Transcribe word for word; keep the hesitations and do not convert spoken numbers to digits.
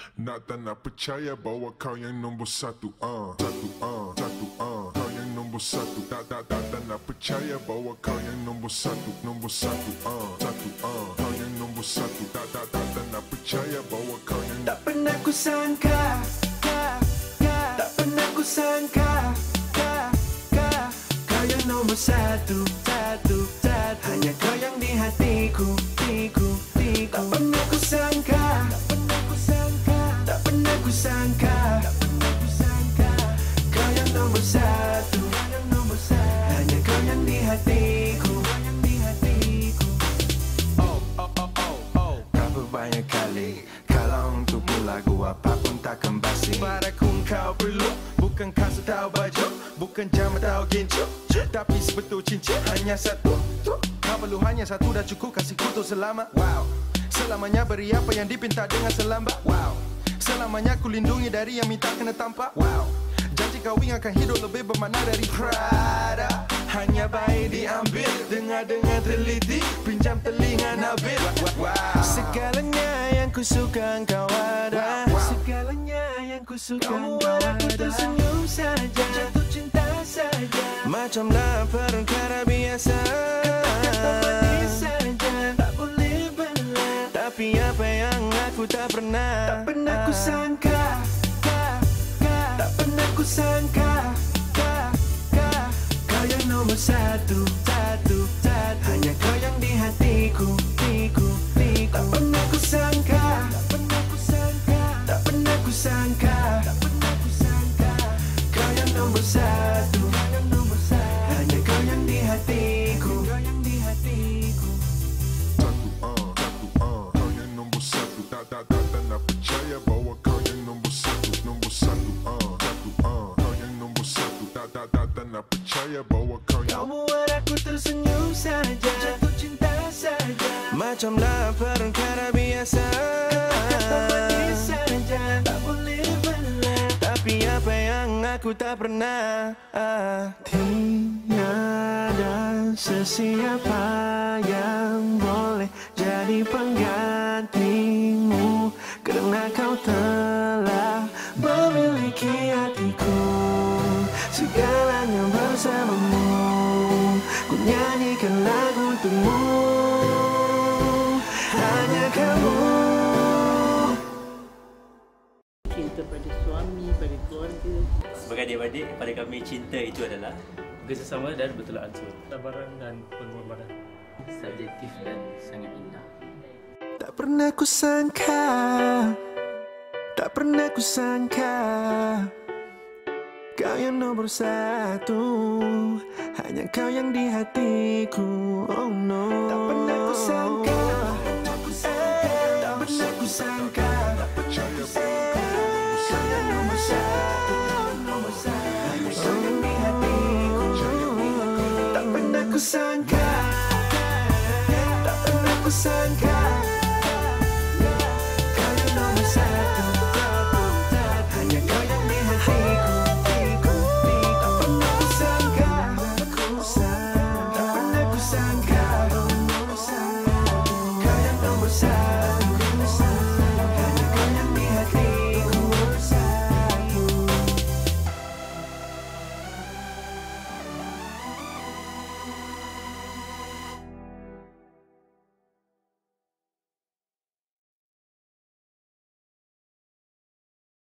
Nak tak nak percaya bahawa kau yang nombor satu uh. Satu uh, satu uh. Kau yang nombor satu. Tak tak tak tak nak percaya bahawa kau yang nombor satu. Nombor satu uh. Satu uh. Kau yang nombor satu. Tak tak tak tak nak percaya bahawa kau yang. Tak pernah ku sangka, ka, ka. Tak pernah ku sangka, ka, ka. Kau yang nombor satu, satu, satu. Hanya kau yang di hatiku, tiku, tiku. Tak pernah ku sangka, tak pernah ku sangka, tak pernah ku sangka, tak pernah ku sangka. Kau yang nomor satu, kau yang nomor satu. Hanya kau yang di hatiku, kau yang di hatiku. Oh, oh, oh, oh, oh. Berapa banyak kali kalau untuk lagu apapun takkan basi. Padaku kau perlu, bukan kasut atau baju, bukan jam atau gincu, tapi sebetul cincin hanya satu. Kau perlu hanya satu dah cukup, kasihku tu selama. Wow. Selamanya beri apa yang dipinta dengan selambat. Wow. Selamanya ku lindungi dari yang minta kena tampak. Wow. Janji kau akan hidup lebih bermakna dari Prada. Hanya baik diambil, dengar dengan teliti, pinjam telinga nabil. Wow. Segalanya yang ku suka engkau ada. Wow. Segalanya yang ku suka engkau ada. Aku tersenyum saja, jatuh cinta saja. Macamlah perkara biasa. Kata-kata manis saja, tak boleh belah. Tapi apa yang aku tak pernah, tak pernah ku sangka, ka, ka. Tak pernah ku sangka, ka, ka. Kau yang nomor satu, satu, satu. Hanya kau yang di hatiku, tiku, tiku. Tak pernah ku sangka, tak pernah ku sangka, tak pernah ku sangka, tak pernah ku sangka. Kau yang nomor satu, kau yang nomor satu. Hanya kau yang di hatiku, kau yang di hatiku. Satu uh, satu uh. Kau yang nombor satu. Tak tak tak tak nak percaya bahawa kau yang nombor satu. Nombor satu uh, satu uh. Kau yang nombor satu. Tak tak tak tak nak percaya bahawa kau yang. Kau buat aku tersenyum saja, jatuh cinta saja. Macamlah perkara biasa. Kata-kata manis saja, tak boleh belah. Tapi apa yang aku tak pernah, ah. Tiada sesiapa yang boleh jadi penggantimu, kerana kau telah memiliki hatiku. Segalanya bersamamu, ku nyanyikan lagu untukmu. Hanya kamu. Cinta pada suami, pada keluarga. Sebagai adik-adik, pada kami cinta itu adalah kerjasama dan betul ansur, sabaran dan pengorbanan. Subjektif dan sangat indah. Tak pernah ku sangka, tak pernah ku sangka, kau yang nomor satu. Hanya kau yang di hatiku. Oh no. Tak pernah ku sangka, tak pernah ku sangka, tak percaya kau yang nomor satu, nomor satu. Hanya kau yang di hatiku. Tak pernah ku sangka, tak pernah ku sangka.